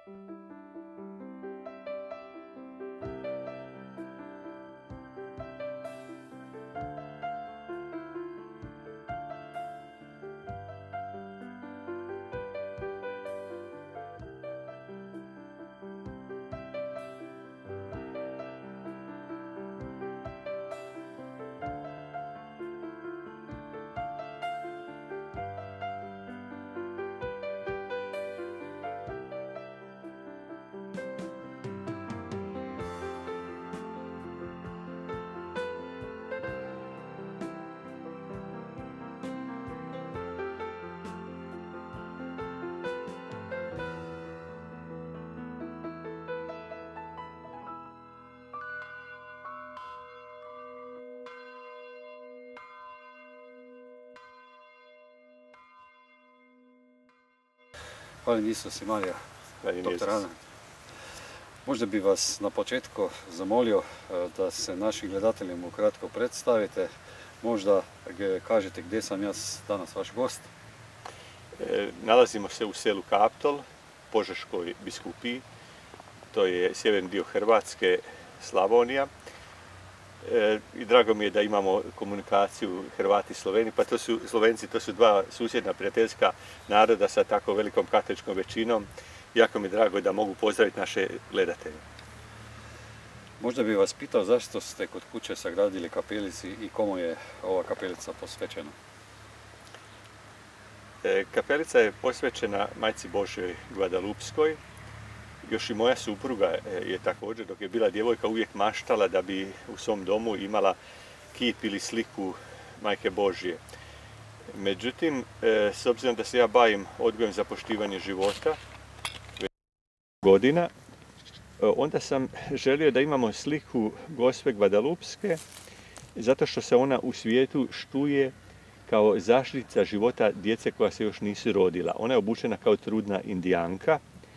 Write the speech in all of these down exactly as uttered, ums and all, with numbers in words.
Hvala Isus i Marija, doktor Ana. Možda bi vas na početku zamolio da se našim gledateljima ukratko predstavite. Možda kažete gdje sam ja danas vaš gost. E, nalazimo se u selu Kaptol, Požeškoj biskupiji. To je sjeverni dio Hrvatske, Slavonija. E, I drago mi je da imamo komunikaciju Hrvati i Sloveni, pa to su Slovenci, to su dva susjedna prijateljska naroda sa tako velikom katoličkom većinom. Jako mi je drago da mogu pozdraviti naše gledatelje. Možda bi vas pitao zašto ste kod kuće sagradili kapelici i komu je ova kapelica posvećena? E, kapelica je posvećena Majci Božjoj Guadalupskoj. Još i moja supruga je također, dok je bila djevojka, uvijek maštala da bi u svom domu imala kip ili sliku Majke Božje. Međutim, s obzirom da se ja bavim odgojem za poštivanje života godina, onda sam želio da imamo sliku Gospe Guadalupske, zato što se ona u svijetu štuje kao zaštitnica života djece koja se još nisu rodila. Ona je obučena kao trudna indijanka.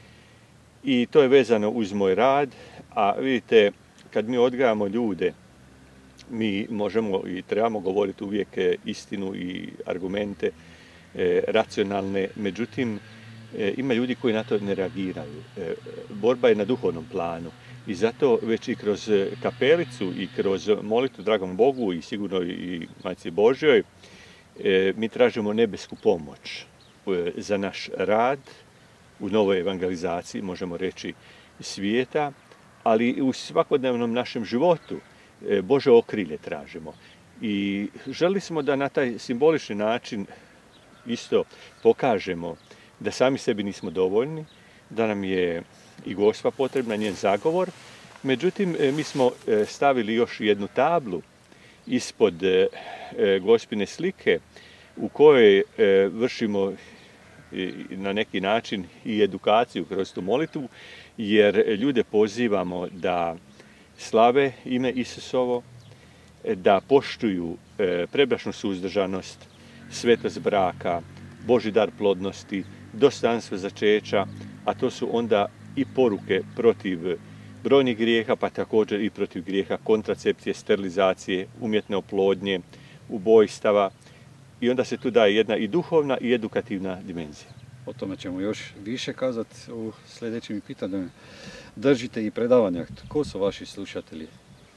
I to je vezano uz moj rad, a vidite, kad mi odgajamo ljude, mi možemo i trebamo govoriti uvijek istinu i argumente e, racionalne, međutim, e, ima ljudi koji na to ne reagiraju. E, borba je na duhovnom planu i zato već i kroz kapelicu i kroz molitvu dragom Bogu i sigurno i Majci Božjoj, e, mi tražimo nebesku pomoć e, za naš rad, u novoj evangelizaciji, možemo reći, svijeta, ali i u svakodnevnom našem životu Bože okrilje tražimo. I želi smo da na taj simbolični način isto pokažemo da sami sebi nismo dovoljni, da nam je i Gospa potrebna, njen zagovor. Međutim, mi smo stavili još jednu tablu ispod Gospine slike u kojoj vršimo na neki način i edukaciju kroz tu molitvu, jer ljude pozivamo da slave ime Isusovo, da poštuju prebračnu suzdržanost, svetost braka, Božji dar plodnosti, dostojanstvo začeća, a to su onda i poruke protiv brojnih grijeha, pa također i protiv grijeha kontracepcije, sterilizacije, umjetne oplodnje, ubojstava. I onda se tu daje jedna i duhovna i edukativna dimenzija. O tome ćemo još više kazati u sljedećim pitanjima. Držite i predavanja. Ko su vaši slušatelji?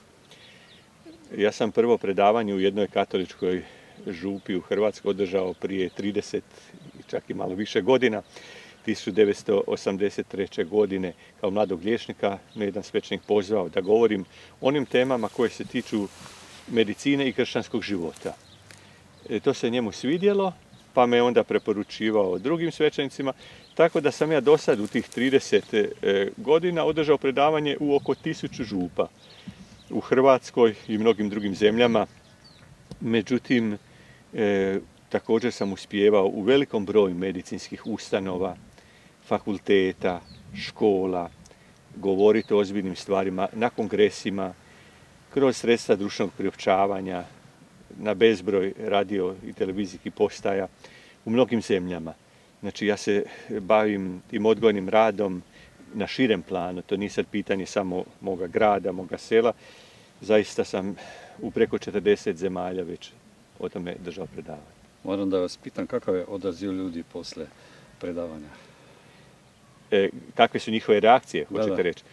Ja sam prvo predavanje u jednoj katoličkoj župi u Hrvatskoj održao prije trideset i čak i malo više godina. tisuću devetsto osamdeset treće. godine kao mladog liječnika me jedan svećenik pozvao da govorim o onim temama koje se tiču medicine i kršćanskog života. E, to se njemu svidjelo, pa me onda preporučivao drugim svećenicima, tako da sam ja do sad u tih trideset e, godina održao predavanje u oko tisuću župa u Hrvatskoj i mnogim drugim zemljama. Međutim, e, također sam uspijevao u velikom broju medicinskih ustanova, fakulteta, škola, govoriti o ozbiljnim stvarima na kongresima, kroz sredstva društvenog priopćavanja, na bezbroj radio i televizijskih postaja u mnogim zemljama. Znači, ja se bavim tim odgojnim radom na širem planu. To nije sad pitanje samo moga grada, moga sela. Zaista sam u preko četrdeset zemalja već o tome držao predavanje. Moram da vas pitam kakav je odaziv ljudi posle predavanja? kakve su njihove reakcije, hoćete da, da. reći.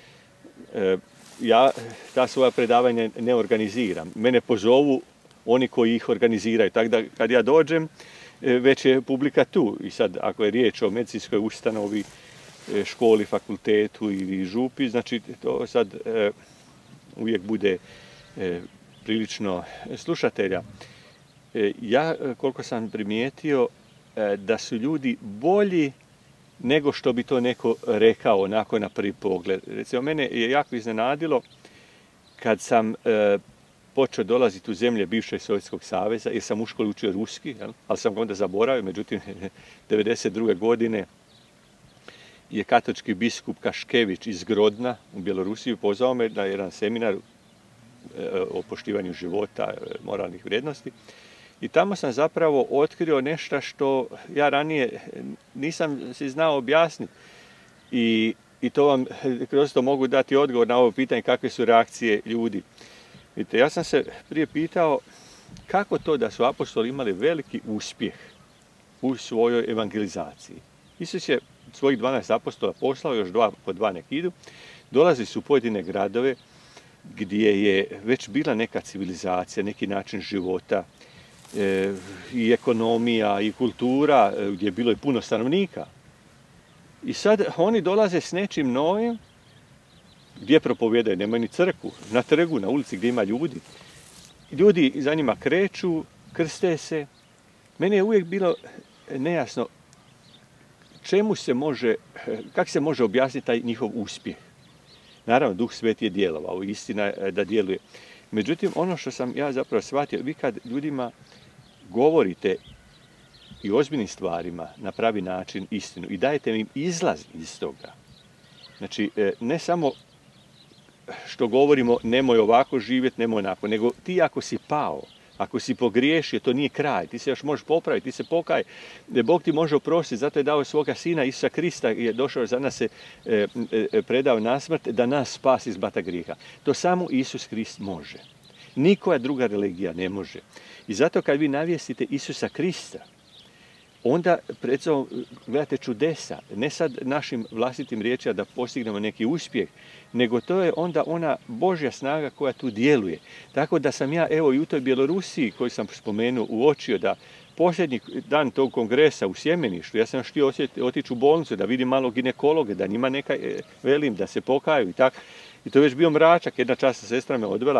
Ja ta svoja predavanja ne organiziram. Mene pozovu oni koji ih organiziraju. Tako da kad ja dođem, već je publika tu. I sad, ako je riječ o medicinskoj ustanovi, školi, fakultetu ili župi, znači to sad e, uvijek bude e, prilično slušatelja. E, ja, koliko sam primijetio, e, da su ljudi bolji nego što bi to neko rekao onako na prvi pogled. Recimo, mene je jako iznenadilo kad sam e, počeo dolaziti u zemlje bivšeg Sovjetskog saveza, jer sam u školi učio ruski, jel? Ali sam ga onda zaboravio, međutim, devedeset druge godine je katolički biskup Kaškević iz Grodna u Bjelorusiji pozvao me na jedan seminar e, o poštivanju života, moralnih vrijednosti. I tamo sam zapravo otkrio nešto što ja ranije nisam si znao objasniti. I, i to vam kroz to mogu dati odgovor na ovo pitanje kakve su reakcije ljudi. Vidite, ja sam se prije pitao kako to da su apostoli imali veliki uspjeh u svojoj evangelizaciji. Isus je svojih dvanaest apostola poslao, još dva po dva nek idu, dolazi su u pojedine gradove gdje je već bila neka civilizacija, neki način života, e, i ekonomija, i kultura, gdje je bilo i puno stanovnika. I sad oni dolaze s nečim novim, gdje propovijedaju, nemaju ni crkvu, na trgu, na ulici gdje ima ljudi. Ljudi za njima kreću, krste se. Meni je uvijek bilo nejasno čemu se može, kako se može objasniti taj njihov uspjeh. Naravno, Duh Sveti je djelovao, istina je da djeluje. Međutim, ono što sam ja zapravo shvatio, vi kad ljudima govorite i o ozbiljnim stvarima na pravi način istinu i dajete im izlaz iz toga, znači ne samo što govorimo nemoj ovako živjeti, nemoj onako, nego ti ako si pao, ako si pogriješio, to nije kraj, ti se još možeš popraviti, ti se pokaj, Bog ti može oprostiti, zato je dao svoga sina Isusa Krista, je došao za nas se e, e, predao na smrt, da nas spasi iz bata grijeha. To samo Isus Krist može. Nikoja druga religija ne može. I zato kad vi navijestite Isusa Krista, onda pred sobom gledate čudesa, ne sad našim vlastitim riječima da postignemo neki uspjeh, nego to je onda ona Božja snaga koja tu djeluje. Tako da sam ja, evo i u toj Bjelorusiji koju sam spomenuo, uočio da posljednji dan tog kongresa u Sjemeništu, ja sam još htio otići u bolnicu da vidim malo ginekologe, da njima neka, velim, da se pokaju i tako. I to je već bio mračak, jedna časna sestra me odvela.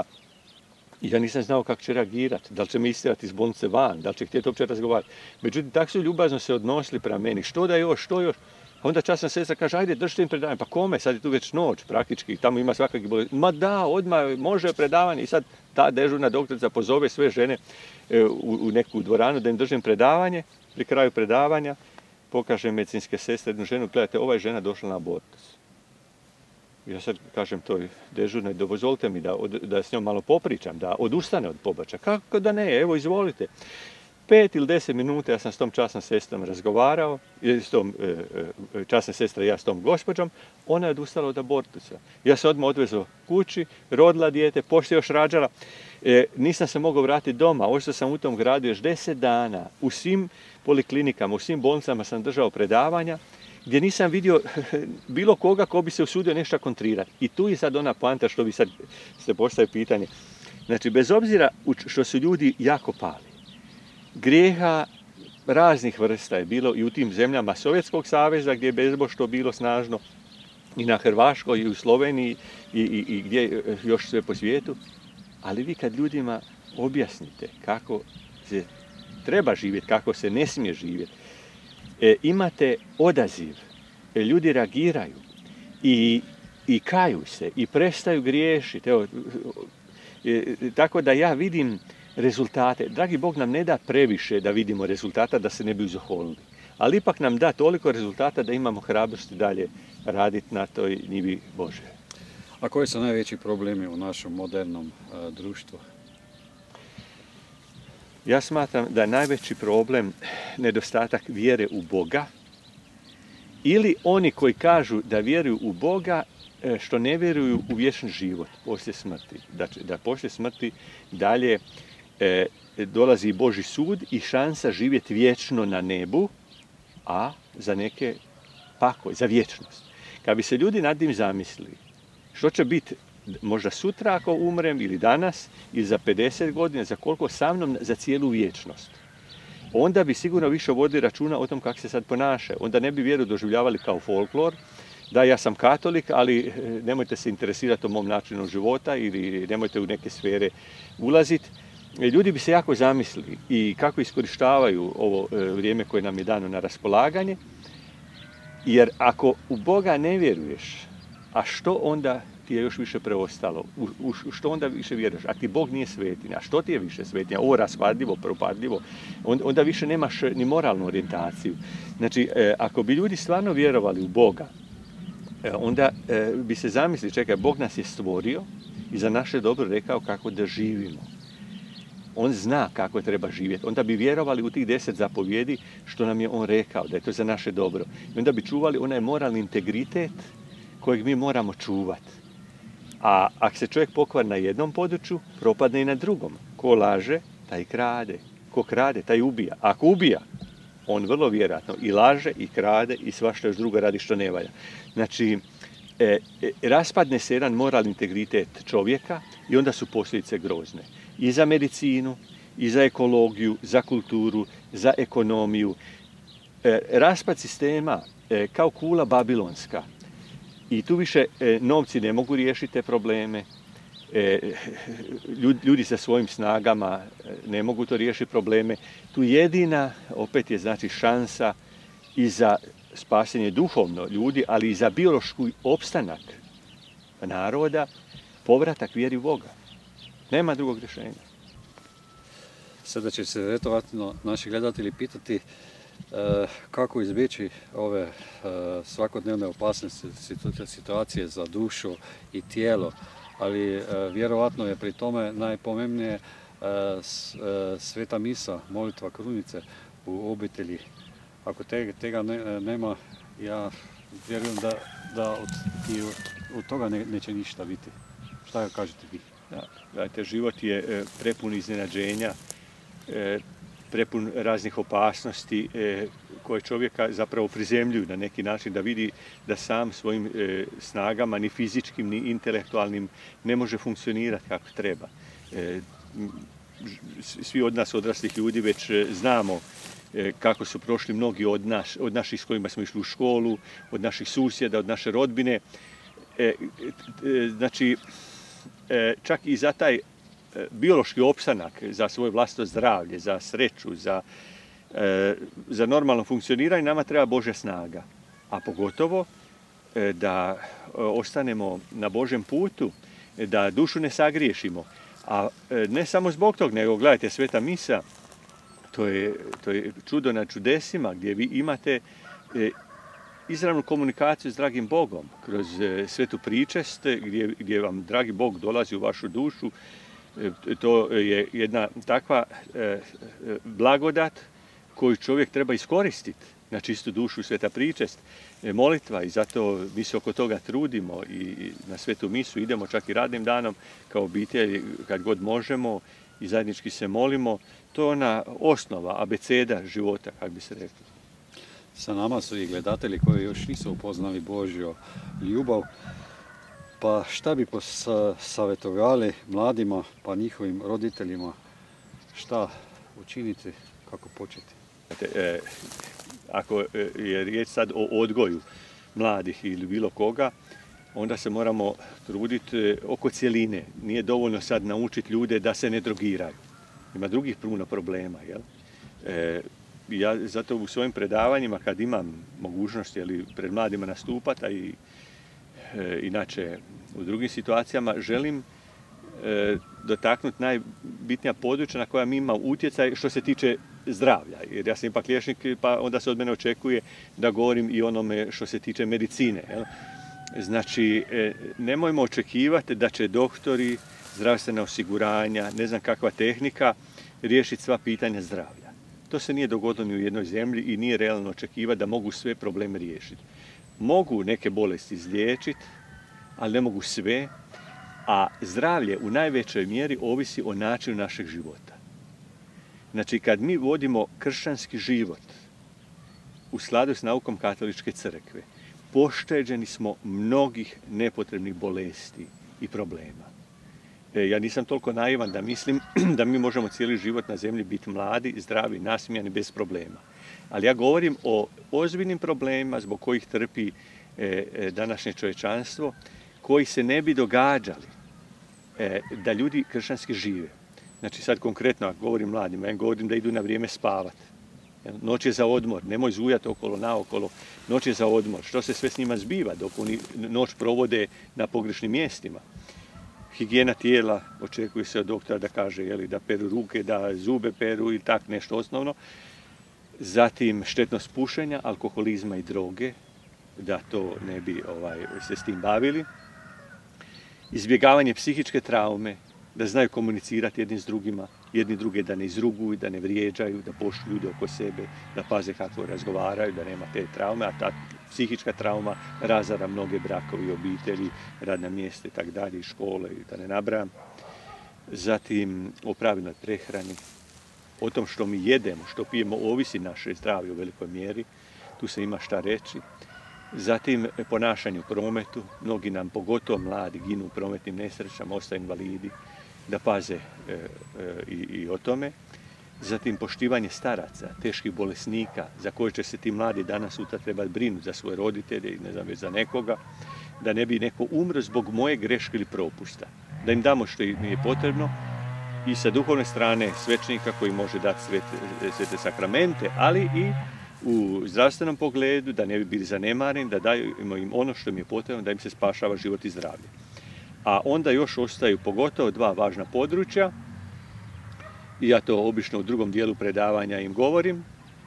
I ja nisam znao kako će reagirati, da li će me istjerati iz bolnice van, da li će htjeti uopće razgovarati. Međutim, tako su ljubazno se odnosili prema meni, što da još, što još. A onda časna sestra kaže, ajde, držite im predavanje. Pa kome? Sad je tu već noć praktički, tamo ima svakakih bolesti. Ma da, odmah može predavanje. I sad ta dežurna doktorica pozove sve žene u, u neku dvoranu da im držim predavanje. Pri kraju predavanja pokaže medicinske sestre jednu ženu, gledajte, ova je žena došla na abortus. Ja sad kažem toj dežurnoj, dozvolite mi da, da s njom malo popričam, da odustane od pobačaja. Kako da ne, evo izvolite. Pet ili deset minuta ja sam s tom časnom sestrom razgovarao, s tom e, časna sestra i ja s tom gospođom, ona je odustala od abortusa. Ja sam odmah odvezao kući, rodila dijete, poslije još rađala. E, nisam se mogao vratiti doma, ostao sam u tom gradu još deset dana. U svim poliklinikama, u svim bolnicama sam držao predavanja, gdje nisam vidio bilo koga ko bi se usudio nešto kontrirati. I tu je sad ona poanta što vi sad ste postavili pitanje. Znači, bez obzira što su ljudi jako pali, grijeha raznih vrsta je bilo i u tim zemljama Sovjetskog saveza gdje je bezboštvo bilo snažno, i na Hrvaškoj, i u Sloveniji, i, i, i gdje još sve po svijetu. Ali vi kad ljudima objasnite kako se treba živjeti, kako se ne smije živjeti, E, imate odaziv, e, ljudi reagiraju i, i kaju se i prestaju griješiti. Evo, e, tako da ja vidim rezultate. Dragi Bog nam ne da previše da vidimo rezultata da se ne bi uzoholili, ali ipak nam da toliko rezultata da imamo hrabrosti dalje raditi na toj njivi Bože. A koji su najveći problemi u našem modernom a, društvu? Ja smatram da je najveći problem nedostatak vjere u Boga ili oni koji kažu da vjeruju u Boga što ne vjeruju u vječni život poslije smrti. Znači, da poslije smrti dalje e, dolazi Božji sud i šansa živjeti vječno na nebu, a za neke pakoj, za vječnost. Kad bi se ljudi nad tim zamislili, što će biti možda sutra ako umrem, ili danas, ili za pedeset godina, za koliko sa mnom, za cijelu vječnost, onda bi sigurno više vodili računa o tom kako se sad ponaša. Onda ne bi vjeru doživljavali kao folklor, da ja sam katolik, ali nemojte se interesirati o mom načinu života ili nemojte u neke sfere ulaziti. Ljudi bi se jako zamislili i kako iskorištavaju ovo vrijeme koje nam je dano na raspolaganje, jer ako u Boga ne vjeruješ, a što onda ti je još više preostalo? U, u što onda više vjeruješ? A ti Bog nije svetinja, a što ti je više svetinja? Ovo raspadljivo, propadljivo, onda više nemaš ni moralnu orijentaciju. Znači, ako bi ljudi stvarno vjerovali u Boga, onda bi se zamislili, čekaj, Bog nas je stvorio i za naše dobro rekao kako da živimo. On zna kako treba živjeti. Onda bi vjerovali u tih deset zapovjedi što nam je on rekao, da je to za naše dobro. I onda bi čuvali onaj moralni integritet kojeg mi moramo čuvati. A ako se čovjek pokvari na jednom području, propadne i na drugom. Ko laže, taj krade. Ko krade, taj ubija. A ako ubija, on vrlo vjerojatno i laže, i krade, i svašta još drugo radi što ne valja. Znači, e, e, raspadne se jedan moralni integritet čovjeka i onda su posljedice grozne. I za medicinu, i za ekologiju, za kulturu, za ekonomiju. E, raspad sistema e, kao kula babilonska. I tu više e, novci ne mogu riješiti te probleme. E, ljudi, ljudi sa svojim snagama ne mogu to riješiti probleme. Tu jedina, opet je znači šansa i za spasenje duhovno ljudi, ali i za biološki opstanak naroda, povratak vjeri u Boga. Nema drugog rješenja. Sada će se vjerojatno naši gledatelji pitati e, kako izbjeći ove e, svakodnevne opasne situacije za dušu i tijelo, ali e, vjerojatno je pri tome najpomembnije e, s, e, sveta misa, molitva krunice u obitelji. Ako te, tega ne, nema, ja vjerujem da, da od, i od toga ne, neće ništa biti. Šta kažete vi? Da, gledajte, život je prepun iznenađenja, prepun raznih opasnosti koje čovjeka zapravo prizemljuju na neki način, da vidi da sam svojim snagama, ni fizičkim, ni intelektualnim, ne može funkcionirati kako treba. Svi od nas, odraslih ljudi, već znamo kako su prošli mnogi od, naš, od naših s kojima smo išli u školu, od naših susjeda, od naše rodbine. Znači, čak i za taj biološki opstanak, za svoje vlastito zdravlje, za sreću, za, za normalno funkcioniranje, nama treba Božja snaga. A pogotovo da ostanemo na Božjem putu, da dušu ne sagriješimo. A ne samo zbog tog, nego gledajte, sveta misa, to je, to je čudo na čudesima, gdje vi imate izravnu komunikaciju s dragim Bogom kroz svetu pričest, gdje, gdje vam dragi Bog dolazi u vašu dušu. To je jedna takva blagodat koju čovjek treba iskoristiti na čistu dušu, sveta pričest, molitva, i zato mi se oko toga trudimo i na svetu misu idemo čak i radnim danom kao obitelj kad god možemo i zajednički se molimo. To je ona osnova, abeceda života, kako bi se rekli. Sa nama su i gledatelji koji još nisu upoznali Božju ljubav. Pa šta bi savjetovali mladima pa njihovim roditeljima, šta učiniti, kako početi? E, ako je riječ sad o odgoju mladih ili bilo koga, onda se moramo truditi oko cjeline. Nije dovoljno sad naučiti ljude da se ne drogiraju. Ima drugih puno problema, jel? E, ja zato u svojim predavanjima, kad imam mogućnost jeli, pred mladima nastupati, a i e, inače u drugim situacijama, želim e, dotaknuti najbitnija područja na koja mi imamo utjecaj što se tiče zdravlja. Jer ja sam ipak liječnik, pa onda se od mene očekuje da govorim i onome što se tiče medicine. Jel? Znači, e, nemojmo očekivati da će doktori, zdravstvena osiguranja, ne znam kakva tehnika, riješiti sva pitanja zdravlja. To se nije dogodilo ni u jednoj zemlji i nije realno očekivati da mogu sve probleme riješiti. Mogu neke bolesti izliječiti, ali ne mogu sve, a zdravlje u najvećoj mjeri ovisi o načinu našeg života. Znači, kad mi vodimo kršćanski život, u skladu s naukom Katoličke crkve pošteđeni smo mnogih nepotrebnih bolesti i problema. E, ja nisam toliko naivan da mislim da mi možemo cijeli život na zemlji biti mladi, zdravi, nasmijani, bez problema. Ali ja govorim o ozbiljnim problemima zbog kojih trpi e, e, današnje čovječanstvo, koji se ne bi događali e, da ljudi kršćanski žive. Znači sad konkretno, ako govorim mladima, ja govorim da idu na vrijeme spavati. Noć je za odmor, nemoj zujati okolo naokolo, noć je za odmor. Što se sve s njima zbiva dok oni noć provode na pogrešnim mjestima? Higijena tijela, očekuje se od doktora da kaže jeli, da peru ruke, da zube peru i tak nešto osnovno. Zatim štetnost pušenja, alkoholizma i droge, da to ne bi ovaj, se s tim bavili. Izbjegavanje psihičke traume, da znaju komunicirati jedni s drugima, jedni druge da ne izruguju, da ne vrijeđaju, da poštuju ljude oko sebe, da paze kako razgovaraju, da nema te traume, a ta psihička trauma razara mnoge brakovi, obitelji, radna mjesta i tako dalje, škole i da ne nabrajam. Zatim o pravilnoj prehrani, o tom što mi jedemo, što pijemo, ovisi naše zdravlje u velikoj mjeri, tu se ima šta reći. Zatim ponašanje u prometu, mnogi nam, pogotovo mladi, ginu u prometnim nesrećama, ostaju invalidi, da paze e, e, i, i o tome. Zatim poštivanje staraca, teških bolesnika, za koje će se ti mladi danas sutra trebati brinuti za svoje roditelje i ne znam već za nekoga, da ne bi neko umro zbog moje greške ili propusta. Da im damo što im je potrebno i sa duhovne strane svećenika koji može dati svete, svete sakramente, ali i u zdravstvenom pogledu, da ne bi bili zanemareni, da dajemo im ono što im je potrebno, da im se spašava život i zdravlje. A onda još ostaju pogotovo dva važna područja, i ja to obično u drugom dijelu predavanja im govorim,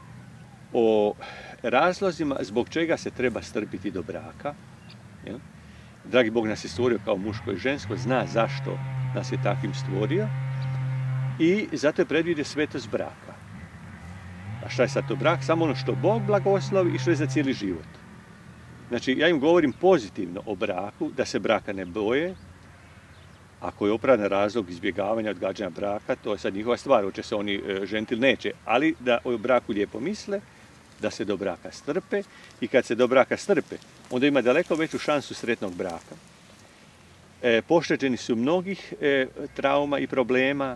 o razlozima zbog čega se treba strpiti do braka. Jel? Dragi Bog nas je stvorio kao muško i žensko, zna zašto nas je takvim stvorio i zato je predvidio svetost braka. A šta je sad to brak? Samo ono što Bog blagoslovi i što je za cijeli život. Znači, ja im govorim pozitivno o braku, da se braka ne boje. Ako je opravdan razlog izbjegavanja, odgađanja braka, to je sad njihova stvar, hoće se oni ženiti ili neće. Ali da o braku lijepo misle, da se do braka strpe i kad se do braka strpe, onda ima daleko veću šansu sretnog braka. E, pošteđeni su mnogih e, trauma i problema,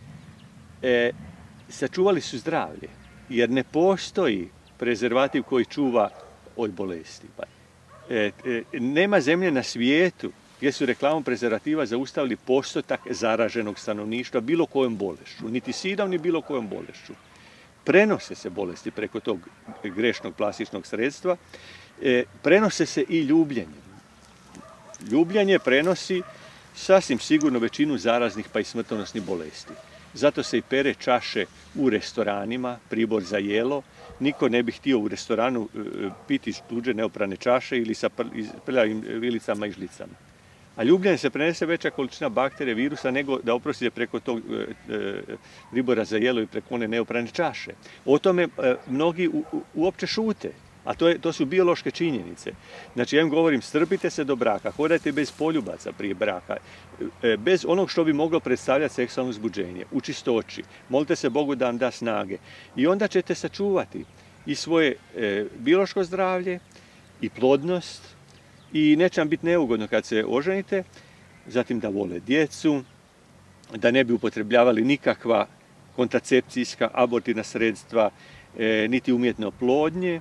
e, sačuvali su zdravlje, jer ne postoji prezervativ koji čuva od bolesti. E, e, nema zemlje na svijetu gdje su reklamom prezervativa zaustavili postotak zaraženog stanovništva bilo kojom bolešću, niti sidom, ni bilo kojom bolešću. Prenose se bolesti preko tog grešnog plastičnog sredstva, e, prenose se i ljubljenjem. Ljubljenje prenosi sasvim sigurno većinu zaraznih pa i smrtonosnih bolesti. Zato se i pere čaše u restoranima, pribor za jelo. Niko ne bi htio u restoranu e, piti tuđe neoprane čaše ili sa prljavim vilicama i žlicama. A ljubljenje se prenese veća količina bakterija, virusa, nego da oprostite preko tog e, e, pribora za jelo i preko one neoprane čaše. O tome e, mnogi u, u, uopće šute, a to, je, to su biološke činjenice. Znači, ja im govorim, strpite se do braka, hodajte bez poljubaca prije braka, e, bez onog što bi moglo predstavljati seksualno uzbuđenje, u čistoći. Molite se Bogu da vam da snage. I onda ćete sačuvati i svoje e, biološko zdravlje, i plodnost, i neće vam biti neugodno kad se oženite, zatim da vole djecu, da ne bi upotrebljavali nikakva kontracepcijska, abortivna sredstva, e, niti umjetne oplodnje,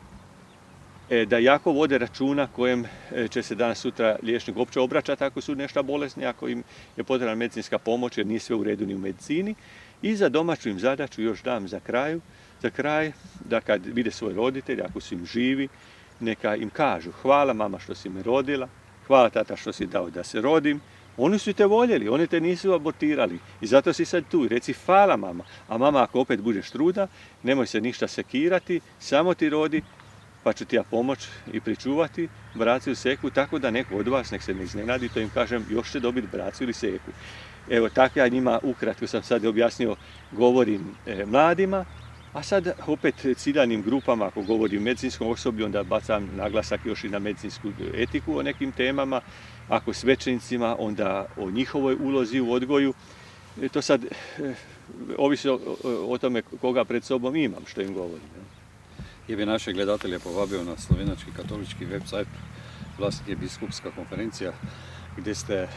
e, da jako vode računa kojem će se danas sutra liječnik uopće obraćati ako su nešto bolesni, ako im je potrebna medicinska pomoć jer nije sve u redu ni u medicini. I za domaću im zadaću još dam za kraju, za kraj, da kad vide svoje roditelje, ako su im živi, neka im kažu hvala mama što si me rodila, hvala tata što si dao da se rodim. Oni su te voljeli, oni te nisu abortirali i zato si sad tu. Reci hvala mama, a mama ako opet budeš truda, nemoj se ništa sekirati, samo ti rodi, pa ću ti ja pomoć i pričuvati braciju seku, tako da neko od vas nek se ne iznenadi, to im kažem još će dobiti braciju ili seku. Evo, tako ja njima ukratko sam sad objasnio, govorim e, mladima, a sad opet ciljanim grupama, ako govorim o medicinskom osoblju, onda bacam naglasak još i na medicinsku etiku o nekim temama, ako svećenicima, onda o njihovoj ulozi u odgoju. E, to sad e, ovisi o, o, o tome koga pred sobom imam, što im govorim. Ja bi naše gledatelje povabio na slovenački katolički website, vlasnik je Biskupska konferencija, gdje ste e,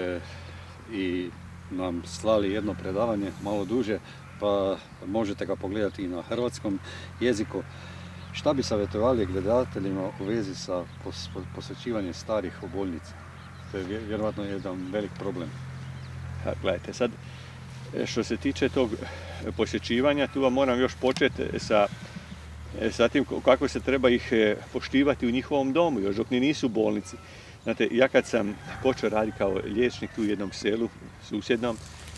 i nam slali jedno predavanje, malo duže, pa možete ga pogledati i na hrvatskom jeziku. Šta bi savjetovali gledateljima u vezi sa pos posjećivanjem starih u bolnici? To je vjerojatno jedan velik problem. Ha, gledajte, sad, što se tiče tog posjećivanja, tu vam moram još početi sa, sa tim kako se treba ih poštivati u njihovom domu, još dok ni nisu u bolnici. Znate, ja kad sam počeo raditi kao liječnik tu u jednom selu susjednom,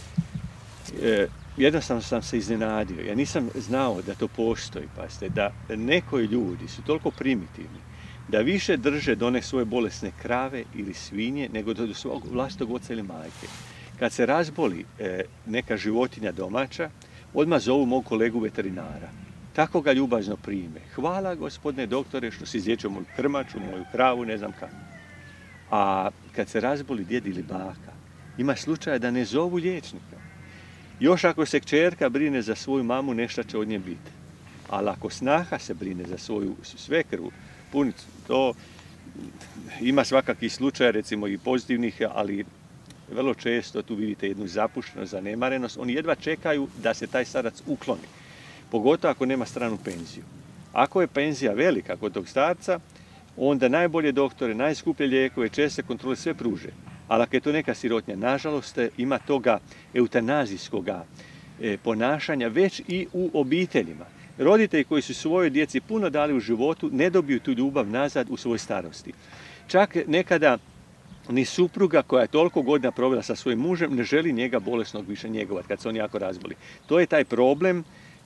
eh, jednostavno sam se iznenadio. Ja nisam znao da to postoji, pazite, da nekoj ljudi su toliko primitivni da više drže do one svoje bolesne krave ili svinje nego do svog vlastitog oca ili majke. Kad se razboli eh, neka životinja domaća, odmah zovu mog kolegu veterinara. Tako ga ljubazno prime. Hvala gospodine doktore što si izliječio moju krmaču, moju kravu, ne znam kako. A kad se razboli djed ili baka, ima slučaja da ne zovu liječnika. Još ako se kćerka brine za svoju mamu, nešto će od nje biti. Ali ako snaha se brine za svoju svekrvu, punicu, to ima svakakih slučaja, recimo i pozitivnih, ali vrlo često tu vidite jednu zapuštenost, zanemarenost. Oni jedva čekaju da se taj starac ukloni, pogotovo ako nema stranu penziju. Ako je penzija velika kod tog starca, onda najbolje doktore, najskuplje lijekove, česte kontrole sve pruže. Ali ako je to neka sirotnja, nažalost, ima toga eutanazijskog ponašanja već i u obiteljima. Roditelji koji su svojoj djeci puno dali u životu ne dobiju tu ljubav nazad u svojoj starosti. Čak nekada ni supruga koja je toliko godina provela sa svojim mužem ne želi njega bolesnog više njegovati kad se on jako razboli. To je taj problem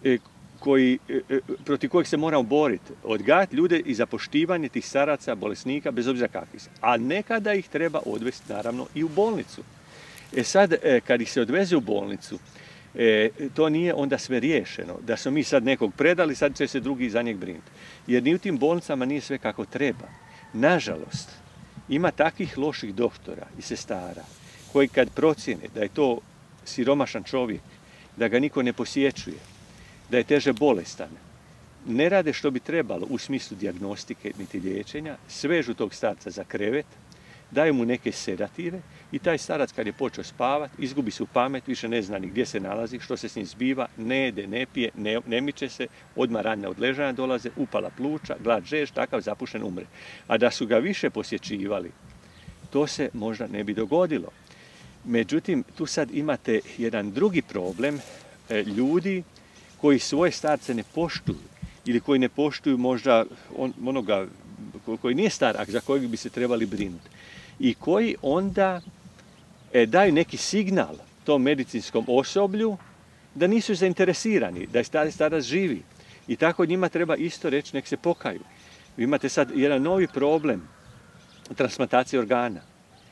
koji, protiv kojeg se moramo boriti. Odgajati ljude i za poštivanje tih staraca, bolesnika, bez obzira kakvi su. A nekada ih treba odvesti, naravno, i u bolnicu. E sad, kad ih se odveze u bolnicu, e, to nije onda sve riješeno. Da smo mi sad nekog predali, sad će se drugi za njeg brinuti. Jer ni u tim bolnicama nije sve kako treba. Nažalost, ima takvih loših doktora i sestara koji kad procjene da je to siromašan čovjek, da ga niko ne posjećuje, da je teže bolestan, ne rade što bi trebalo u smislu dijagnostike niti liječenja, svežu tog starca za krevet, daju mu neke sedative i taj starac kad je počeo spavati, izgubi su pamet, više ne zna ni gdje se nalazi, što se s njim zbiva, ne jede, ne pije, ne, ne miče se, odmah ranna odležanja dolaze, upala pluća, glad, žež, takav zapušten umre. A da su ga više posjećivali, to se možda ne bi dogodilo. Međutim, tu sad imate jedan drugi problem, e, ljudi koji svoje starce ne poštuju ili koji ne poštuju možda on, onoga koji nije star, a za kojeg bi se trebali brinuti. I koji onda e, daju neki signal tom medicinskom osoblju da nisu zainteresirani, da je stari starac živi. I tako njima treba isto reći, nek se pokaju. Vi imate sad jedan novi problem transplantacije organa,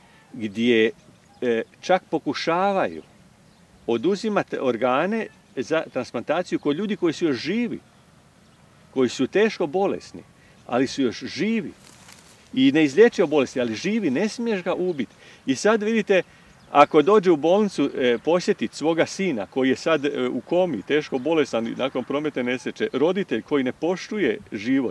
gdje e, čak pokušavaju oduzimati organe za transplantaciju kod ljudi koji su još živi, koji su teško bolesni, ali su još živi i ne izliječio bolesti, ali živi, ne smiješ ga ubiti. I sad vidite, ako dođe u bolnicu e, posjetiti svoga sina koji je sad e, u komi, teško bolestan nakon prometne nesreće, roditelj koji ne poštuje život,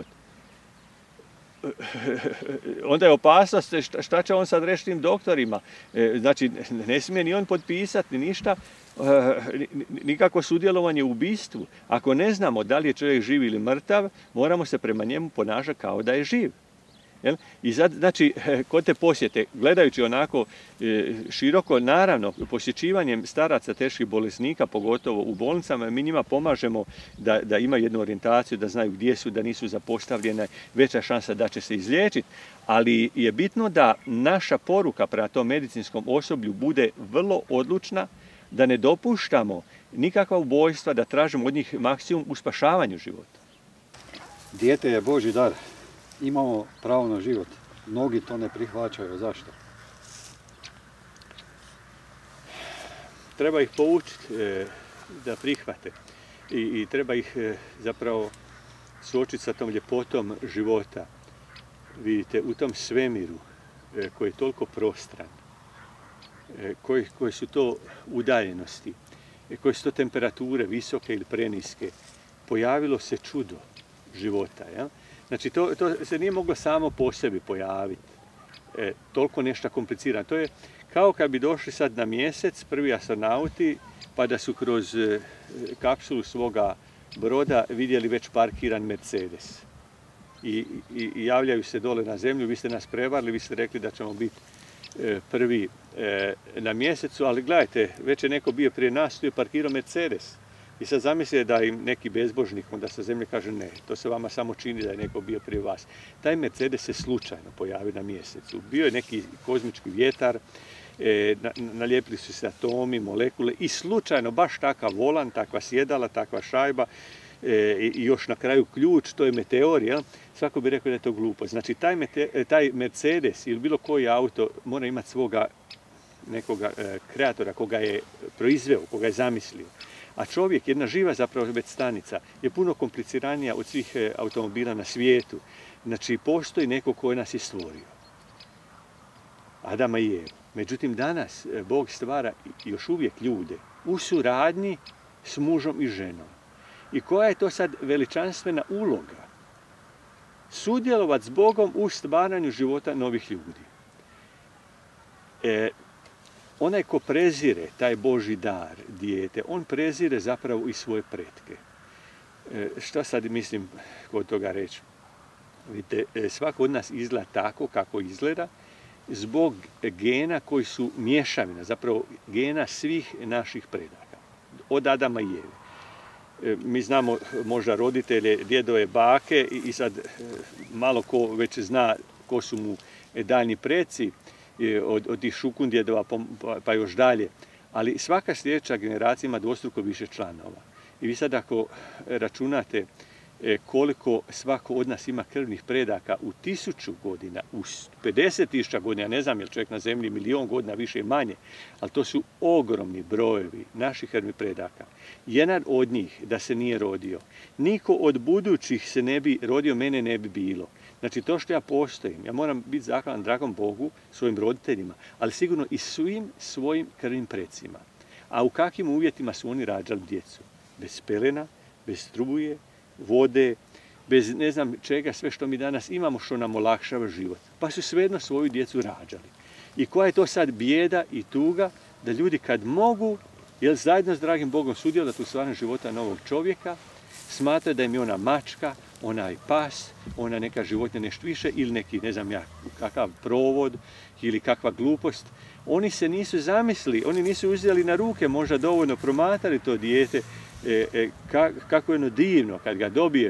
onda je opasnost šta će on sad reći tim doktorima. E, znači, ne smije ni on potpisati, ni ništa, e, nikako sudjelovanje u ubistvu. Ako ne znamo da li je čovjek živ ili mrtav, moramo se prema njemu ponašati kao da je živ. Jel? I sad, znači, kod te posjete, gledajući onako e, široko, naravno, posjećivanjem staraca, teških bolesnika, pogotovo u bolnicama, mi njima pomažemo da, da imaju jednu orijentaciju, da znaju gdje su, da nisu zapostavljene, veća šansa da će se izliječiti, ali je bitno da naša poruka prema tom medicinskom osoblju bude vrlo odlučna, da ne dopuštamo nikakva ubojstva, da tražimo od njih maksimum u spašavanju života. Dijete je Božji dar. Imamo pravo na život. Mnogi to ne prihvaćaju. Zašto? Treba ih poučiti e, da prihvate. I, i treba ih e, zapravo suočiti sa tom ljepotom života. Vidite, u tom svemiru e, koji je toliko prostran, e, koji, koji su to udaljenosti, e, koje su to temperature visoke ili preniske, pojavilo se čudo. života. Ja? Znači, to, to se nije moglo samo po sebi pojaviti. E, toliko nešto komplicirano. To je kao kad bi došli sad na mjesec, prvi astronauti, pa da su kroz e, kapsulu svoga broda vidjeli već parkiran Mercedes. I, i, i javljaju se dole na zemlju, vi ste nas prevarili, vi ste rekli da ćemo biti e, prvi e, na mjesecu, ali gledajte, već je neko bio prije nas, tu je parkirao Mercedes. I sad zamislite da im neki bezbožnik onda sa zemlje kaže ne, to se vama samo čini da je neko bio prije vas. Taj Mercedes se slučajno pojavio na mjesecu. Bio je neki kozmički vjetar, e, na, nalijepili su se atomi, molekule i slučajno baš takav volan, takva sjedala, takva šajba e, i još na kraju ključ, to je meteor, jel? Svako bi rekao da je to glupo. Znači taj, mete, taj Mercedes ili bilo koji auto mora imati svoga nekoga e, kreatora koga je proizveo, koga je zamislio. A čovjek, jedna živa zapravo već stanica, je puno kompliciranija od svih automobila na svijetu. Znači, postoji neko koji nas je stvorio. Adama i Evu. Međutim, danas Bog stvara još uvijek ljude u suradnji s mužom i ženom. I koja je to sad veličanstvena uloga? Sudjelovati s Bogom u stvaranju života novih ljudi. E, Onaj ko prezire taj Božji dar, dijete, on prezire zapravo i svoje pretke. E, šta sad mislim kod toga reći? Vidite, svako od nas izgleda tako kako izgleda zbog gena koji su mješavina, zapravo gena svih naših predaka, od Adama i Eve. E, mi znamo možda roditelje, djedove, bake i, i sad malo ko već zna ko su mu daljni preci, Od, od tih šukundjedova pa, pa još dalje. Ali svaka sljedeća generacija ima dvostruko više članova. I vi sad ako računate koliko svako od nas ima krvnih predaka u tisuću godina, u pedeset tisuća godina, ja ne znam je li čovjek na zemlji milion godina više i manje, ali to su ogromni brojevi naših krvnih predaka. Jedan od njih da se nije rodio. Niko od budućih se ne bi rodio, mene ne bi bilo. Znači, to što ja postojim, ja moram biti zahvalan dragom Bogu, svojim roditeljima, ali sigurno i svim svojim krvnim precima. A u kakvim uvjetima su oni rađali djecu? Bez pelena, bez struje, vode, bez ne znam čega, sve što mi danas imamo što nam olakšava život. Pa su svejedno svoju djecu rađali. I koja je to sad bijeda i tuga da ljudi kad mogu, jer zajedno s dragim Bogom sudjelovati u stvaranju života novog čovjeka, smatraju da im je ona mačka, onaj pas, ona neka životinja nešto više ili neki, ne znam ja, kakav provod ili kakva glupost. Oni se nisu zamislili, oni nisu uzeli na ruke, možda dovoljno promatrali to dijete, e, e, ka, kako je ono divno kad ga dobiješ.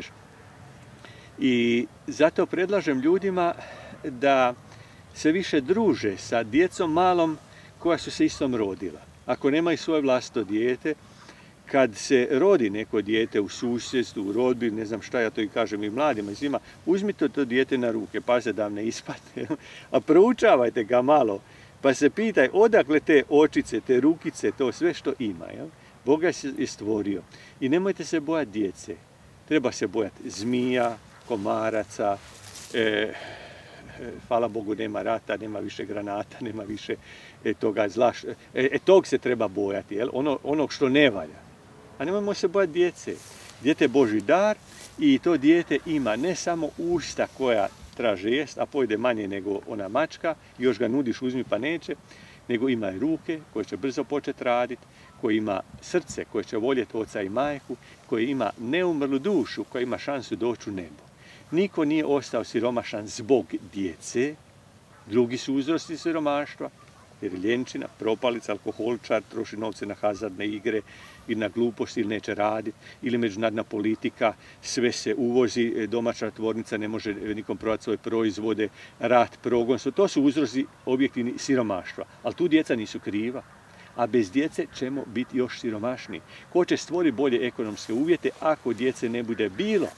I zato predlažem ljudima da se više druže sa djecom malom koja su se istom rodila. Ako nemaju svoje vlastito dijete, kad se rodi neko dijete u susjedstvu, u rodbini, ne znam šta ja to i kažem i mladima i svima, uzmite to dijete na ruke, pa se da vam ne ispadne, a proučavajte ga malo, pa se pitaj odakle te očice, te rukice, to sve što ima. Jel? Bog ga je stvorio. I nemojte se bojati djece. Treba se bojati zmija, komaraca, e, hvala Bogu nema rata, nema više granata, nema više e, toga zla. E, e, tog se treba bojati, jel? Ono, onog što ne valja. A nemojmo se bojati djece. Dijete je Božji dar i to dijete ima ne samo usta koja traže jest, a pojede manje nego ona mačka, još ga nudiš uzmi pa neće, nego ima i ruke koje će brzo početi raditi, koji ima srce koje će voljeti oca i majku, koji ima neumrlu dušu koja ima šansu doći u nebo. Niko nije ostao siromašan zbog djece, drugi su uzrosti siromaštva, jer je ljenčina, propalica, alkoholičar, troši novce na hazardne igre ili na gluposti ili neće raditi, ili međunarodna politika, sve se uvozi, domaća tvornica ne može nikom prodati svoje proizvode, rat, progonstvo, to su uzroci objektivni siromaštva, ali tu djeca nisu kriva. A bez djece ćemo biti još siromašniji. Ko će stvoriti bolje ekonomske uvjete ako djece ne bude bilo?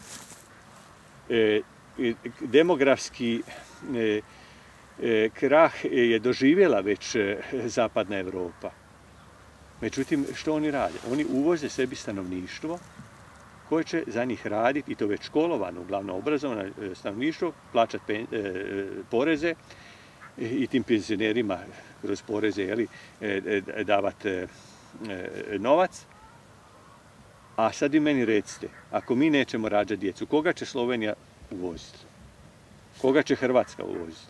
E, demografski e, e, krah je doživjela već e, zapadna Europa. Međutim, što oni rade? Oni uvoze sebi stanovništvo koje će za njih raditi, i to već školovano, uglavnom obrazovano stanovništvo, plaćati pen, e, poreze i tim penzionerima kroz poreze jeli, davati novac, A sad vi meni recite, ako mi nećemo rađati djecu, koga će Slovenija uvoziti? Koga će Hrvatska uvoziti?